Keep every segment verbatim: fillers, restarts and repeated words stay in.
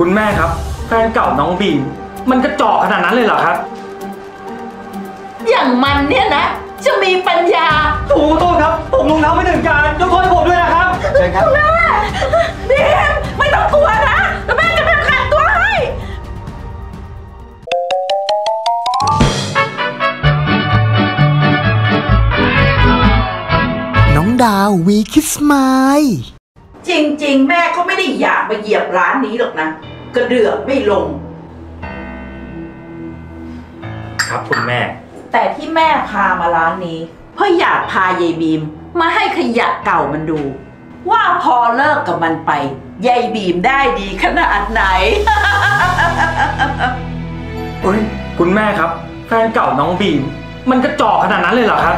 คุณแม่ครับแฟนเก่าน้องบีมมันกระจอกขนาดนั้นเลยเหรอครับอย่างมันเนี่ยนะจะมีปัญญาถูกโทษครับผมลงน้ำไม่ถึงการยกโทษให้ผมด้วยนะครับเชิญครับแม่บีมไม่ต้องกลัวนะแม่จะเป็นขัดตัวให้น้องดาววีคิสไมล์จริงๆแม่ก็ไม่ได้อยากมาเหยียบร้านนี้หรอกนะกระเดือกไม่ลงครับคุณแม่แต่ที่แม่พามาร้านนี้เพราะอยากพายายบีมมาให้ขยะเก่ามันดูว่าพอเลิกกับมันไปยายบีมได้ดีขนาดไหนเฮ้ยคุณแม่ครับแฟนเก่าน้องบีมมันกระจอกขนาดนั้นเลยเหรอครับ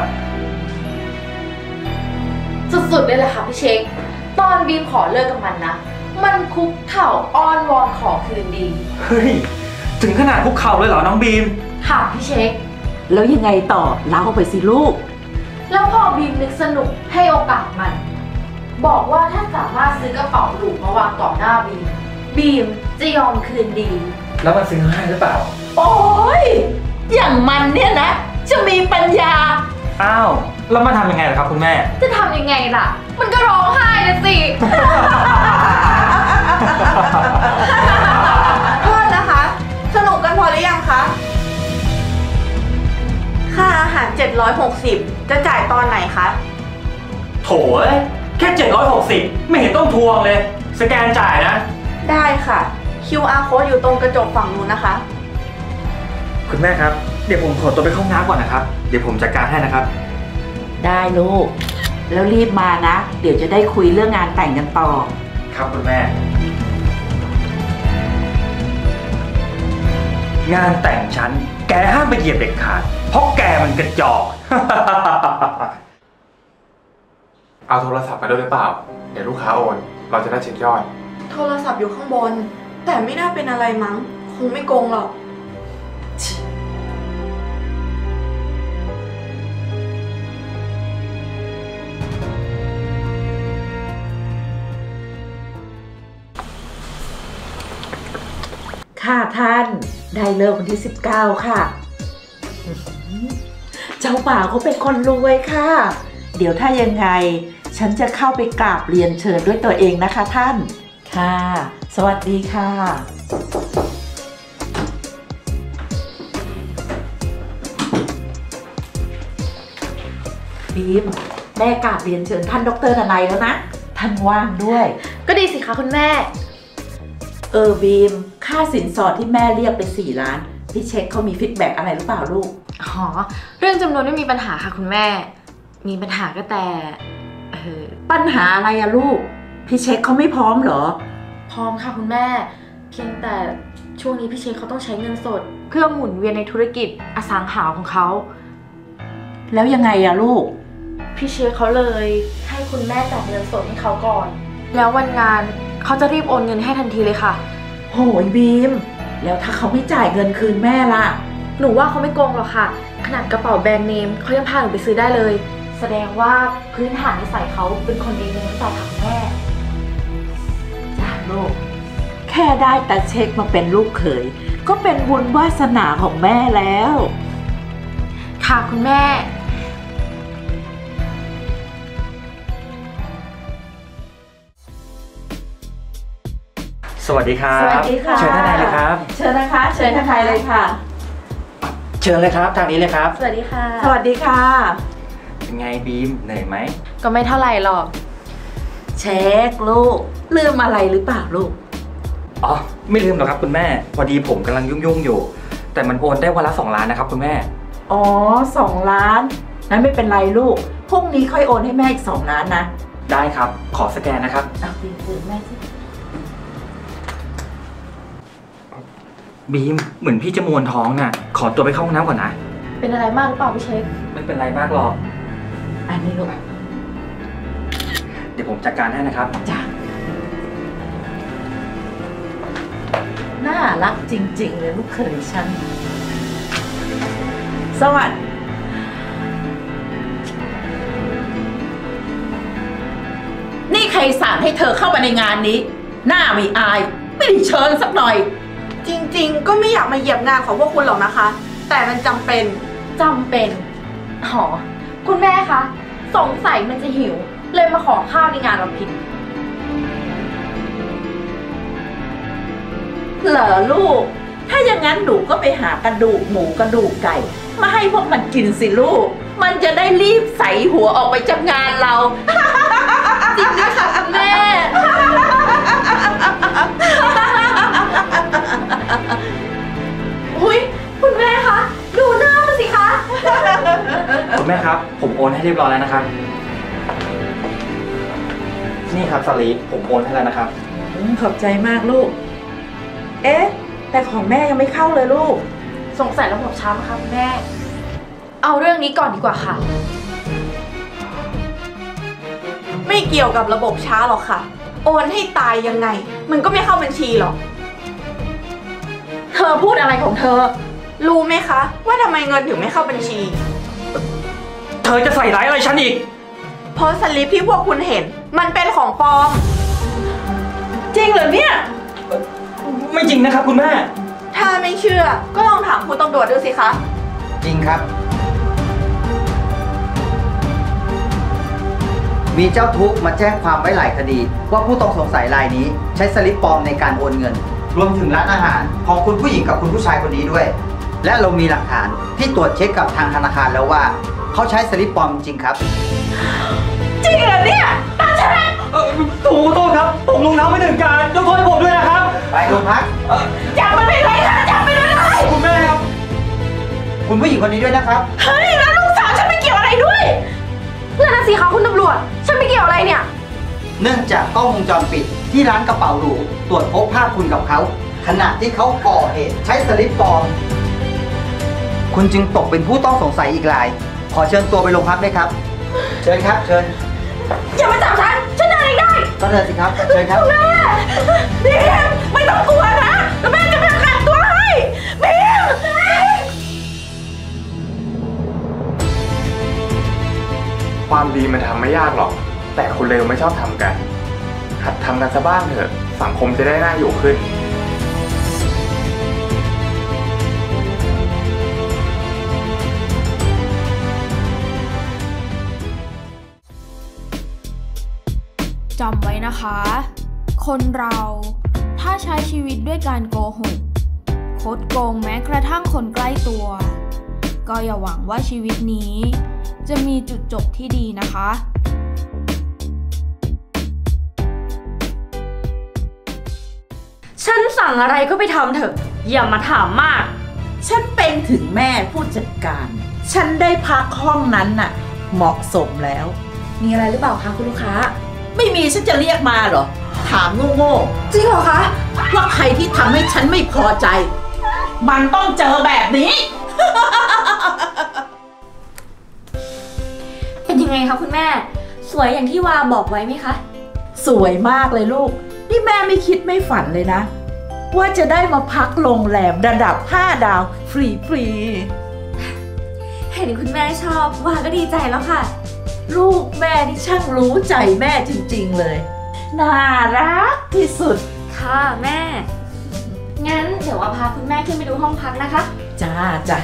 สุดๆเลยแหละค่ะพี่เช็คตอนบีมขอเลิกกับมันนะมันคุกเข่าอ้อนวอนขอคืนดีเฮ้ยถึงขนาดคุกเข่าเลยเหรอน้องบีมค่ะพี่เช็คแล้วยังไงต่อเล่าไปสิลูกแล้วพอบีมนึกสนุกให้โอกาสมันบอกว่าถ้าสามารถซื้อกระเป๋าหรูมาวางต่อหน้าบีมบีมจะยอมคืนดีแล้วมันซื้อให้หรือเปล่าโอ้ยอย่างมันเนี่ยนะจะมีปัญญาอ้าวแล้วมาทำยังไงล่ะครับคุณแม่จะทำยังไงล่ะมันก็ร้องไห้เลยสิโทษนะคะสนุกกันพอหรือยังคะค่าอาหารเจ็ดร้อยหกสิบจะจ่ายตอนไหนคะโถยแค่เจ็ดร้อยหกสิบไม่เห็นต้องทวงเลยสแกนจ่ายนะได้ค่ะ คิว อาร์ Code อยู่ตรงกระจกฝั่งนู้นนะคะคุณแม่ครับเดี๋ยวผมขอตัวไปเข้าห้องน้ำก่อนนะครับเดี๋ยวผมจัดการให้นะครับได้ลูกแล้วรีบมานะเดี๋ยวจะได้คุยเรื่องงานแต่งกันต่อครับคุณแม่งานแต่งฉันแกห้ามไปเหยียบเด็ดขาดเพราะแกมันกระจอกเอาโทรศัพท์มาด้วยหรือเปล่าเดี๋ยวลูกค้าโอนเราจะได้เช็คยอดโทรศัพท์อยู่ข้างบนแต่ไม่น่าเป็นอะไรมั้งคงไม่โกงหรอกค่ะท่านได้เลิกวันที่สิบเก้าค่ะเจ้าบ่าวเขาเป็นคนรวยค่ะเดี๋ยวถ้ายังไงฉันจะเข้าไปกราบเรียนเชิญด้วยตัวเองนะคะท่านค่ะสวัสดีค่ะบีมแม่กราบเรียนเชิญท่านดร.ดนัยแล้วนะท่านว่างด้วยก็ดีสิคะคุณแม่เออบีมค่าสินสอดที่แม่เรียกไปสี่ล้านพี่เช็คเขามีฟีดแบ็กอะไรหรือเปล่าลูกอ๋อเรื่องจำนวนไม่มีปัญหาค่ะคุณแม่มีปัญหาก็แต่เออปัญหาอะไรอะลูกพี่เช็คเขาไม่พร้อมเหรอพร้อมค่ะคุณแม่เพียงแต่ช่วงนี้พี่เช็คเขาต้องใช้เงินสดเพื่อหมุนเวียนในธุรกิจอสังหาของเขาแล้วยังไงอะลูกพี่เช็คเขาเลยให้คุณแม่จ่ายเงินสดให้เขาก่อนแล้ววันงานเขาจะรีบโอนเงินให้ทันทีเลยค่ะโหยบีมแล้วถ้าเขาไม่จ่ายเงินคืนแม่ล่ะหนูว่าเขาไม่โกงหรอกค่ะขนาดกระเป๋าแบรนด์เนมเขายังพาหนูไปซื้อได้เลยแสดงว่าพื้นฐานนิสัยเขาเป็นคนดีในน้ำใจของแม่จ้าลูกแค่ได้แต่เช็คมาเป็นลูกเขยก็เป็นบุญวาสนาของแม่แล้วค่ะคุณแม่สวัสดีครับสวัสดีค่ะเชิญท่านใดเลยครับเชิญนะคะเชิญท่านใดเลยค่ะเชิญเลยครับทางนี้เลยครับสวัสดีค่ะสวัสดีค่ะเป็นไงบีมเหนื่อยไหมก็ไม่เท่าไหร่หรอกเช็คลูกลืมอะไรหรือเปล่าลูกอ๋อไม่ลืมหรอกครับคุณแม่พอดีผมกำลังยุ่งๆอยู่แต่มันโอนได้วันละสองล้านนะครับคุณแม่อ๋อสองล้านนั้นไม่เป็นไรลูกพรุ่งนี้ค่อยโอนให้แม่อีกสองล้านนะได้ครับขอสแกนนะครับเอาบีมถือแม่สิบีมเหมือนพี่จะมวนท้องน่ะขอตัวไปเข้าห้องน้ำก่อนนะเป็นอะไรมากหรือเปล่าพี่เช็คไม่เป็นไรมากหรอกอันนี้ลูกเดี๋ยวผมจัดการให้นะครับจ้ะน่ารักจริงๆเลยลูกเขยฉันสวัสดีนี่ใครสั่งให้เธอเข้ามาในงานนี้หน้ามีอายไม่ได้เชิญสักหน่อยจริงๆ ก็ไม่อยากมาเหยียบงานของพวกคุณหรอกนะคะ แต่มันจำเป็นจำเป็นหอคุณแม่คะ สงสัยมันจะหิว เลยมาขอข้าวในงานเราผิดเหรอลูก ถ้าอย่างนั้นหนูก็ไปหากระดูกหมูกระดูกไก่ มาให้พวกมันกินสิลูก มันจะได้รีบใส่หัวออกไปจากงานเราจริงด้วยค่ะคุณแม่ อุ้ยคุณแม่คะ ดูหน้ามันสิคะคุณแม่ครับ ผมโอนให้เรียบร้อยแล้วนะครับ นี่ครับสลิปผมโอนให้แล้วนะครับอืมขอบใจมากลูก เอ๊ะ แต่ของแม่ยังไม่เข้าเลยลูกสงสัยระบบช้ำค่ะคุณแม่ เอาเรื่องนี้ก่อนดีกว่าค่ะไม่เกี่ยวกับระบบช้าหรอกค่ะ โอนให้ตายยังไง มันก็ไม่เข้าบัญชีหรอกเธอพูดอะไรของเธอรู้ไหมคะ ว่าทำไมเงินถึงไม่เข้าบัญชีเธอจะใส่ร้ายอะไรฉันอีกเพราะสลิปที่พวกคุณเห็น มันเป็นของปลอมจริงเหรอเนี่ยไม่จริงนะครับคุณแม่ถ้าไม่เชื่อ ก็ลองถามคุณตำรวจดูสิคะจริงครับ มีเจ้าทุกข์มาแจ้งความไว้หลายคดี ว่าผู้ต้องสงสัยรายนี้ใช้สลิปปลอมในการโอนเงิน รวมถึงร้านอาหารของคุณผู้หญิงกับคุณผู้ชายคนนี้ด้วย และเรามีหลักฐานที่ตรวจเช็คกับทางธนาคารแล้วว่าเขาใช้สลิปปลอมจริงครับจริงเหรอเนี่ยตาฉันเออถูกโทษครับ ผมลงน้ำไม่ถึงการยกโทษให้ผมด้วยนะครับไปโรงพักจับมันไปเลยค่ะจับมันไปเลยคุณแม่ครับคุณผู้หญิงคนนี้ด้วยนะครับเฮ้ยแล้วลูกสาวฉันไม่เกี่ยวอะไรด้วยนั่นน่ะสิคะคุณตำรวจ ฉันไม่เกี่ยวอะไรเนี่ยเนื่องจากกล้องวงจรปิดที่ร้านกระเป๋าหรูตรวจพบภาพคุณกับเขาขณะที่เขาก่อเหตุใช้สลิปปลอม คุณจึงตกเป็นผู้ต้องสงสัยอีกราย ขอเชิญตัวไปโรงพักด้วยครับ เชิญครับ เชิญอย่ามาจับฉัน ฉันเดินเองได้ก็เดินสิครับ เชิญครับแม่บีมไม่ต้องกลัวนะแล้วแม่จะไปประกันตัวให้บีมความดีมันทำไม่ยากหรอก แต่คนเลวไม่ชอบทำกัน หัดทำกันซะบ้างเถอะ สังคมจะได้น่าอยู่ขึ้นจำไว้นะคะ คนเราถ้าใช้ชีวิตด้วยการโกหกคดโกงแม้กระทั่งคนใกล้ตัว ก็อย่าหวังว่าชีวิตนี้จะมีจุดจบที่ดีนะคะฉันสั่งอะไรก็ไปทำเถอะ อย่ามาถามมากฉันเป็นถึงแม่ผู้จัดการ ฉันได้พักห้องนั้นน่ะ เหมาะสมแล้วมีอะไรหรือเปล่าคะคุณลูกค้าไม่มีฉันจะเรียกมาเหรอ ถามโง่ๆจริงเหรอคะว่าใครที่ทำให้ฉันไม่พอใจ มันต้องเจอแบบนี้เป็นยังไงคะคุณแม่ สวยอย่างที่วาบอกไว้ไหมคะสวยมากเลยลูก นี่แม่ไม่คิดไม่ฝันเลยนะ ว่าจะได้มาพักโรงแรมระดับห้าดาวฟรีฟรีเห็นคุณแม่ชอบวาก็ดีใจแล้วค่ะลูกแม่ที่ช่างรู้ใจแม่จริงๆเลย น่ารักที่สุดค่ะแม่ งั้นเดี๋ยววาพาคุณแม่ขึ้นไปดูห้องพักนะคะจ้าจ้ะ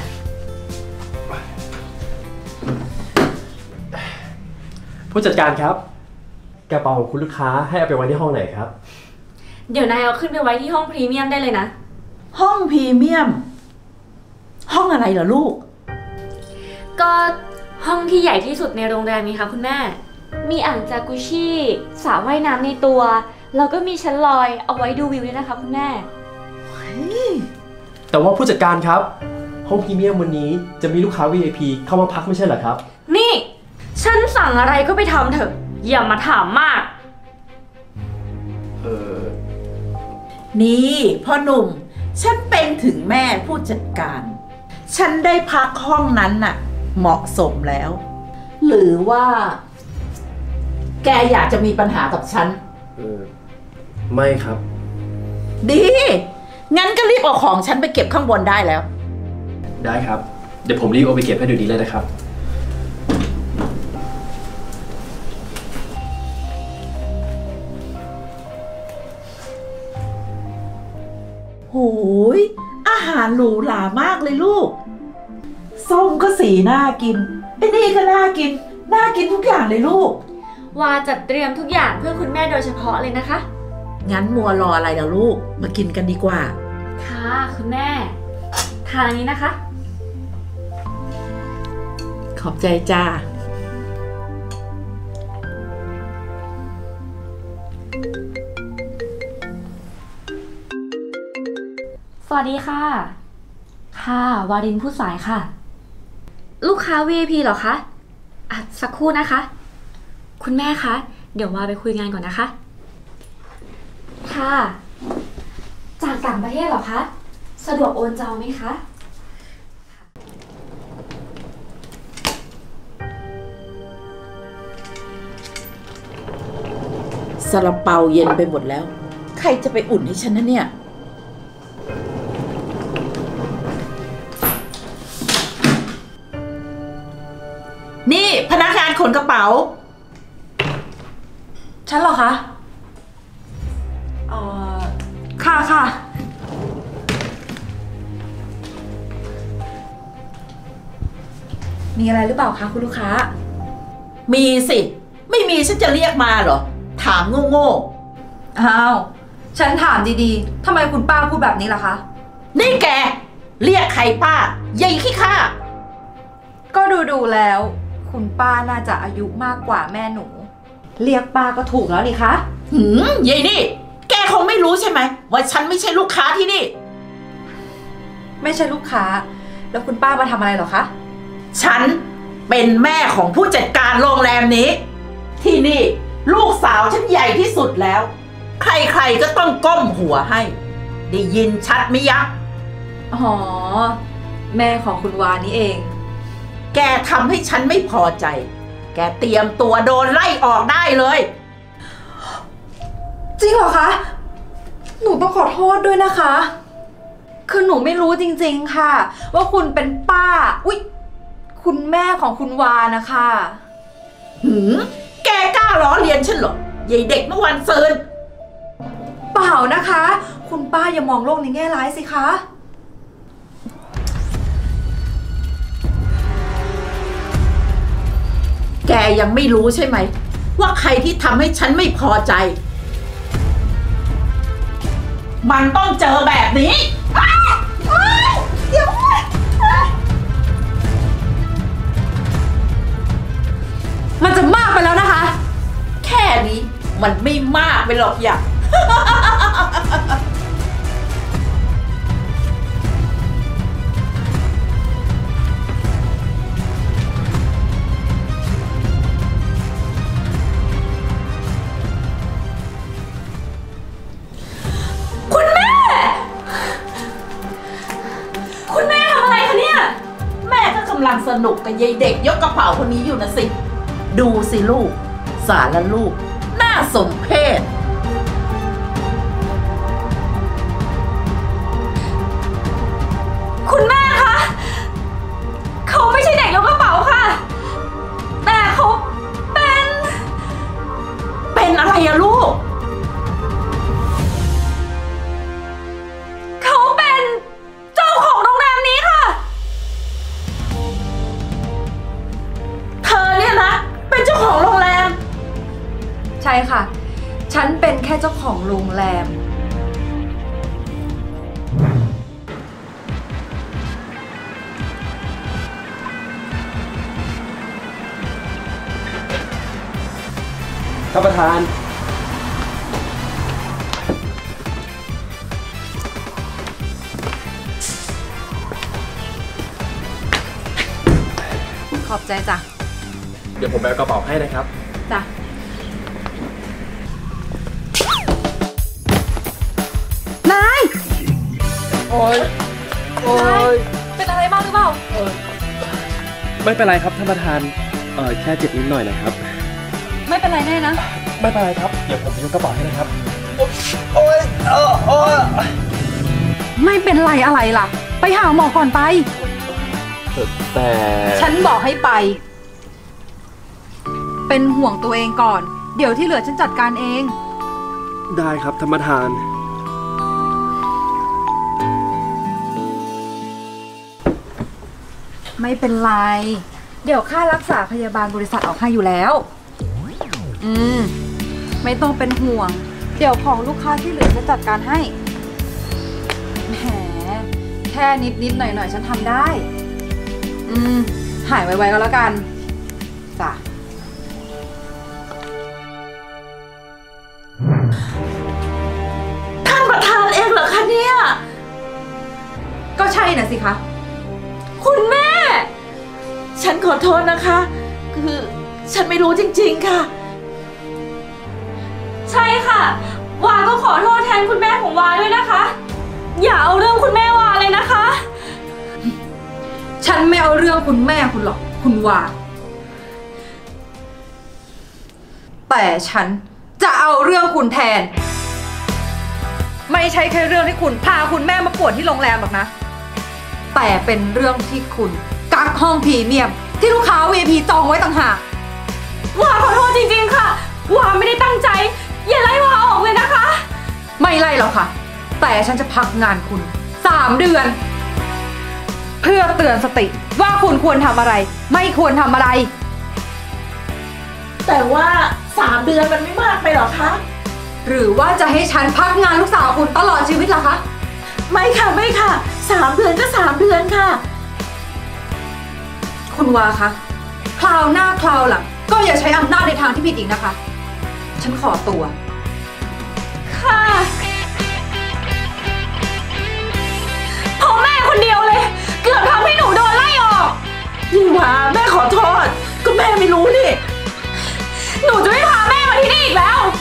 ผู้จัดการครับกระเป๋าของคุณลูกค้าให้เอาไปไว้ที่ห้องไหนครับเดี๋ยวนายเอาขึ้นไปไว้ที่ห้องพรีเมียมได้เลยนะห้องพรีเมียม ห้องอะไรเหรอลูกก็ห้องที่ใหญ่ที่สุดในโรงแรมนี้ค่ะคุณแม่ มีอ่างจากุชิสระว่ายน้ำในตัว แล้วก็มีชั้นลอยเอาไว้ดูวิวด้วยนะคะคุณแม่แต่ว่าผู้จัดการครับห้องพรีเมียมวันนี้จะมีลูกค้า วี ไอ พี เข้ามาพักไม่ใช่เหรอครับนี่ ฉันสั่งอะไรก็ไปทำเถอะ อย่ามาถามมากเออนี่พ่อหนุ่ม ฉันเป็นถึงแม่ผู้จัดการ ฉันได้พักห้องนั้นน่ะ เหมาะสมแล้ว หรือว่า แกอยากจะมีปัญหากับฉันเออไม่ครับดี งั้นก็รีบเอาของฉันไปเก็บข้างบนได้แล้วได้ครับ เดี๋ยวผมรีบเอาไปเก็บให้เดี๋ยวนี้เลยนะครับนโหยอาหารหรูหรามากเลยลูกส้มก็สีน่ากินไอ้นี่ก็น่ากินน่ากินทุกอย่างเลยลูกวาจัดเตรียมทุกอย่างเพื่อคุณแม่โดยเฉพาะเลยนะคะงั้นมัวรออะไรล่ะลูกมากินกันดีกว่าค่ะคุณแม่ทานอันนี้นะคะขอบใจจ้าสวัสดีค่ะค่ะวารินผู้สายค่ะลูกค้า วี ไอ พี เหรอคะอ่ะสักครู่นะคะคุณแม่คะเดี๋ยววาไปคุยงานก่อนนะคะค่ะจากต่างประเทศเหรอคะสะดวกโอนจองไหมคะซาลาเปาเย็นไปหมดแล้วใครจะไปอุ่นให้ฉันนะเนี่ยนี่พนักงานขนกระเป๋าฉันเหรอคะเอ่อค่ะค่ะมีอะไรหรือเปล่าคะคุณลูกค้ามีสิไม่มีฉันจะเรียกมาเหรอถามโง่ๆอ้าวฉันถามดีๆทำไมคุณป้าพูดแบบนี้ล่ะคะนี่แกเรียกใครป้าใหญ่ขี้ข้าก็ดูๆแล้วคุณป้าน่าจะอายุมากกว่าแม่หนูเรียกป้าก็ถูกแล้วนี่คะหืมยายนี่แกคงไม่รู้ใช่ไหมว่าฉันไม่ใช่ลูกค้าที่นี่ไม่ใช่ลูกค้าแล้วคุณป้ามาทำอะไรหรอคะฉันเป็นแม่ของผู้จัดการโรงแรมนี้ที่นี่ลูกสาวฉันใหญ่ที่สุดแล้วใครๆก็ต้องก้มหัวให้ได้ยินชัดไหมยะอ๋อแม่ของคุณวานี่เองแกทำให้ฉันไม่พอใจแกเตรียมตัวโดนไล่ออกได้เลยจริงเหรอคะหนูต้องขอโทษด้วยนะคะคือหนูไม่รู้จริงๆค่ะว่าคุณเป็นป้าอุ๊ยคุณแม่ของคุณวานะคะหืมแกกล้าล้อเลียนฉันเหรอยายเด็กเมื่อวันซืนเปล่านะคะคุณป้าอย่ามองโลกในแง่ร้ายสิคะแกยังไม่รู้ใช่ไหมว่าใครที่ทำให้ฉันไม่พอใจมันต้องเจอแบบนี้เดี๋ยวมันจะมากไปแล้วนะคะแค่นี้มันไม่มากไปหรอกอย่าคุณแม่คุณแม่ทำอะไรคะเนี่ยแม่ก็กำลังสนุกกับยายเด็กยกกระเป๋าคนนี้อยู่นะสิดูสิลูกสารลูกน่าสมเพชคุณแม่คะเขาไม่ใช่เด็กยกกระเป๋าค่ะแต่เขาเป็นเป็นอะไรอะลูกเขาเป็นเจ้าของโรงแรมนี้ค่ะเธอเนี่ยนะเป็นเจ้าของโรงแรมใช่ค่ะฉันเป็นแค่เจ้าของโรงแรมท่านประธานขอบใจจ้ะเดี๋ยวผมไปเอากระเป๋าให้นะครับจ้ะนายโอ๊ยโอ๊ยเป็นอะไรบ้างหรือเปล่าไม่เป็นไรครับท่านประธานเออแค่เจ็บนิดหน่อยนะครับไม่เป็นไรแน่นะไม่เป็นไรครับเดี๋ยวผมยกกระเป๋าให้นะครับโอ๊ยโอ๊ยไม่เป็นไรอะไรล่ะไปหาหมอก่อนไปแต่ฉันบอกให้ไปเป็นห่วงตัวเองก่อนเดี๋ยวที่เหลือฉันจัดการเองได้ครับท่านประธานไม่เป็นไร เดี๋ยวค่ารักษาพยาบาลบริษัทออกให้อยู่แล้ว อืม ไม่ต้องเป็นห่วง เดี๋ยวของลูกค้าที่เหลือจะจัดการให้ แหม แค่นิดนิดหน่อยหน่อยฉันทำได้ อืม หายไวๆก็แล้วกัน จ้ะท่านประธานเองเหรอคะเนี่ยก็ใช่น่ะสิคะคุณแม่ ฉันขอโทษนะคะ คือฉันไม่รู้จริงๆค่ะใช่ค่ะ วาก็ขอโทษแทนคุณแม่ของวาด้วยนะคะ อย่าเอาเรื่องคุณแม่วาเลยนะคะฉันไม่เอาเรื่องคุณแม่คุณหรอก คุณวา แต่ฉันจะเอาเรื่องคุณแทน ไม่ใช่แค่เรื่องที่คุณพาคุณแม่มาป่วนที่โรงแรมหรอกนะ แต่เป็นเรื่องที่คุณกักห้องพรีเมียมที่ลูกค้า วี ไอ พี จองไว้ต่างหากวาขอโทษจริงๆค่ะ วาไม่ได้ตั้งใจ อย่าไล่วาออกเลยนะคะไม่ไล่หรอกค่ะ แต่ฉันจะพักงานคุณสามเดือน เพื่อเตือนสติว่าคุณควรทำอะไร ไม่ควรทำอะไรแต่ว่าสามเดือนมันไม่มากไปหรอคะหรือว่าจะให้ฉันพักงานลูกสาวคุณตลอดชีวิตล่ะคะไม่ค่ะไม่ค่ะสามเดือนก็สามเดือนค่ะคุณวาคะคราวหน้าคราวหลังก็อย่าใช้อำนาจในทางที่ผิดอีกนะคะ ฉันขอตัวค่ะเพราะแม่คนเดียวเลย เกือบทำให้หนูโดนไล่ออกนี่หว่าแม่ขอโทษ ก็แม่ไม่รู้นี่หนูจะไม่พาแม่มาที่นี่อีกแล้ว